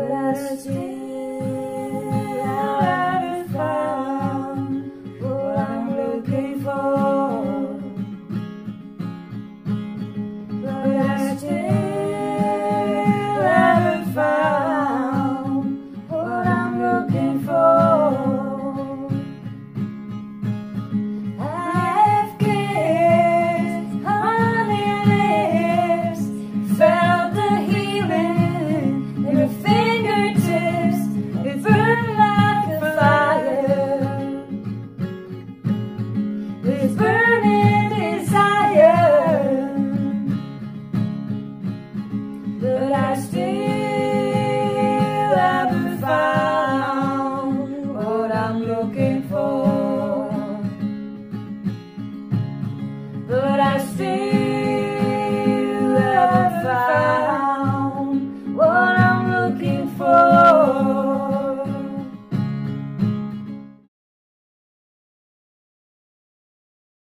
but I still haven't found what I'm looking for. But I still haven't found what I'm looking for. I've kissed honey lips, felt the healing in her fingertips. It burned like a fire, this burning desire. But I still haven't found what I'm looking for. But I still